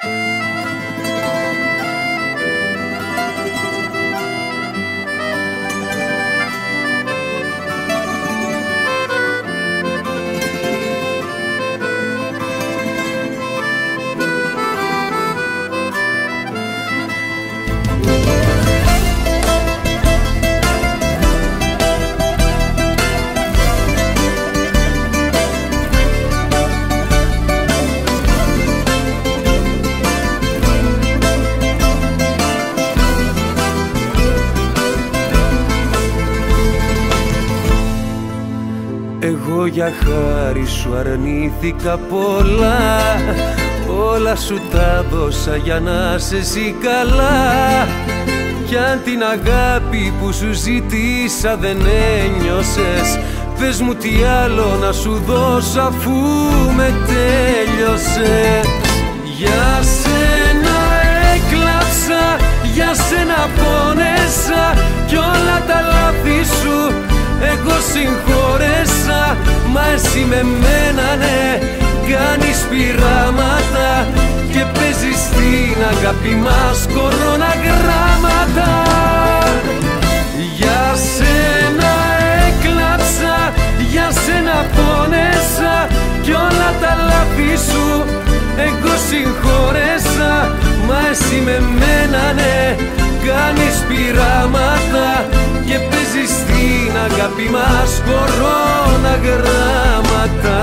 Εγώ για χάρη σου αρνήθηκα πολλά, όλα σου τα δώσα για να σε ζει καλά. Κι αν την αγάπη που σου ζήτησα δεν ένιωσες, πες μου τι άλλο να σου δώσω αφού με τέλειωσες. Για σένα έκλαψα, για σένα πόνεσα κι όλα τα λάθη σου εγώ συγχώρεσα. Μα εσύ με μένα ναι, κάνεις πειράματα και παίζεις την αγάπη μας κορώνα γράμματα. Για σένα έκλαψα, για σένα πόνεσα κι όλα τα λάθη σου εγώ συγχώρεσα. Μα εσύ με μένα ναι, κάνεις πειράματα και παίζεις την αγάπη μας κορώνα γράμματα.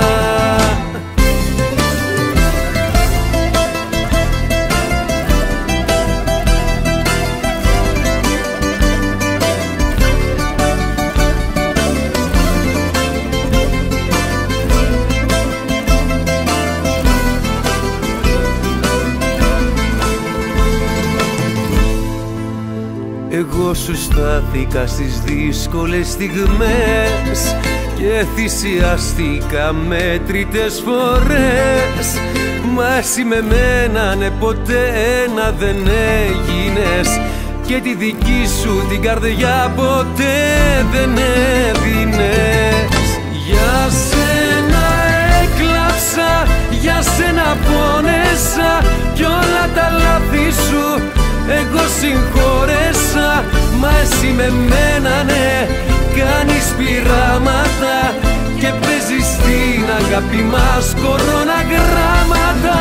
Εγώ σου στάθηκα στις δύσκολες στιγμές και θυσιάστηκα μέτρητες φορές. Μα εσύ με μένα ναι ποτέ ένα δεν έγινες και τη δική σου την καρδιά ποτέ δεν έδινες. Για σένα έκλαψα, για σένα πόνεσα κι όλα τα λάθη σου εγώ συγχώρεσα. Μα εσύ με μένα ναι, κάνεις πειράματα και παίζεις την αγάπη μας κορώνα γράμματα.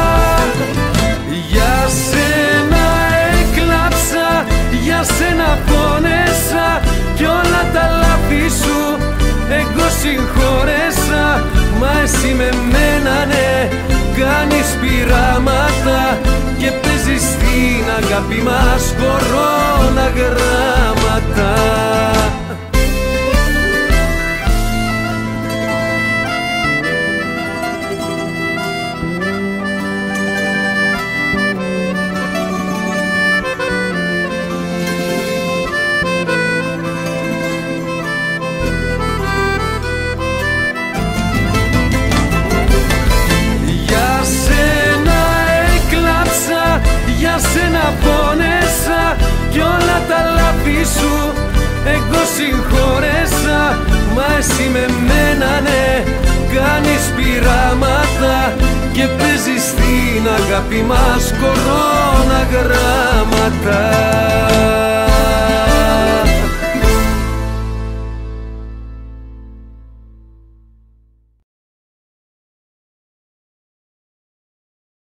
Για σένα έκλαψα, για σένα πόνεσα κι όλα τα λάθη σου εγώ συγχώρεσα. Μα εσύ με μένα ναι, κάνεις πειράματα και παίζεις την αγάπη μας κορώνα γράμματα. Για σένα πόνεσα κι όλα τα λάθη σου εγώ συγχώρεσα. Μα εσύ με μένα ναι, κάνεις πειράματα και παίζεις την αγάπη μας κορώνα γράμματα.